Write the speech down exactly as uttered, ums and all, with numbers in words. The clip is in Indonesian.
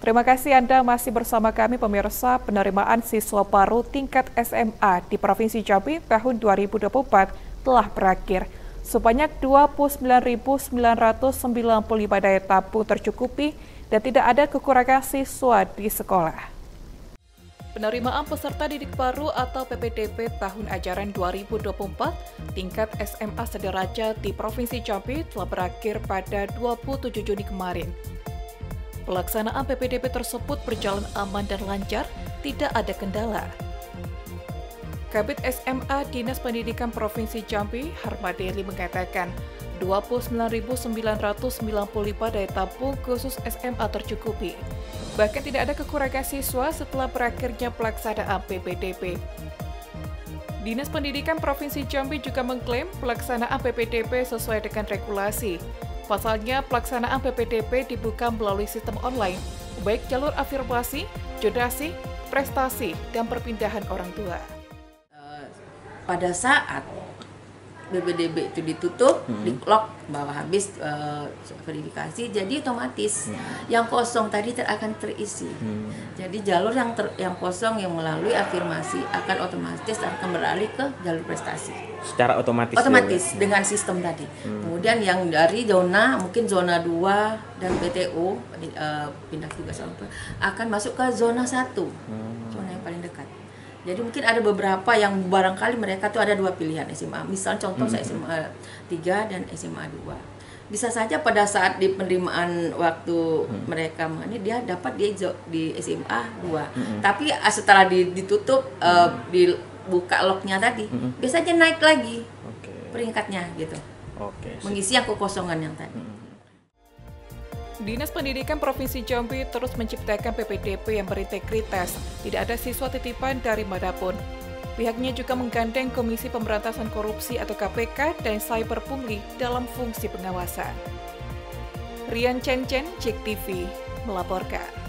Terima kasih Anda masih bersama kami pemirsa. Penerimaan siswa baru tingkat S M A di Provinsi Jambi tahun dua ribu dua puluh empat telah berakhir. Sebanyak dua puluh sembilan ribu sembilan ratus sembilan puluh lima daya tampung tercukupi dan tidak ada kekurangan siswa di sekolah. Penerimaan peserta didik baru atau P P D B tahun ajaran dua ribu dua puluh empat tingkat S M A sederajat di Provinsi Jambi telah berakhir pada dua puluh tujuh Juni kemarin. Pelaksanaan P P D B tersebut berjalan aman dan lancar, tidak ada kendala. Kabid S M A Dinas Pendidikan Provinsi Jambi, Harmadeli mengatakan dua puluh sembilan ribu sembilan ratus sembilan puluh lima daya tampung khusus S M A tercukupi. Bahkan tidak ada kekurangan siswa setelah berakhirnya pelaksanaan P P D B. Dinas Pendidikan Provinsi Jambi juga mengklaim pelaksanaan P P D B sesuai dengan regulasi. Pasalnya, pelaksanaan P P D B dibuka melalui sistem online, baik jalur afirmasi, jonasi, prestasi, dan perpindahan orang tua. Pada saat P P D B itu ditutup, hmm. di-lock bahwa habis uh, verifikasi, jadi otomatis hmm. yang kosong tadi ter akan terisi. Hmm. Jadi jalur yang ter yang kosong yang melalui afirmasi akan otomatis akan beralih ke jalur prestasi. Secara otomatis. Otomatis ya, dengan sistem tadi. Hmm. Kemudian yang dari zona mungkin zona dua dan P T U uh, pindah tugas akan masuk ke zona satu. Hmm. Zona yang paling dekat. Jadi mungkin ada beberapa yang barangkali mereka tuh ada dua pilihan S M A. Misal contoh mm-hmm. saya S M A tiga dan S M A dua. Bisa saja pada saat di penerimaan waktu mm-hmm. mereka ini dia dapat di di S M A dua. Mm-hmm. Tapi setelah ditutup mm-hmm. uh, dibuka locknya tadi, mm-hmm. biasanya naik lagi okay. peringkatnya gitu. Okay. Mengisi yang kekosongan yang tadi. Mm-hmm. Dinas Pendidikan Provinsi Jambi terus menciptakan P P D B yang berintegritas, tidak ada siswa titipan dari manapun. Pihaknya juga menggandeng Komisi Pemberantasan Korupsi atau K P K dan Cyber Pungli dalam fungsi pengawasan. Rian Chen Chen, J E K T V, melaporkan.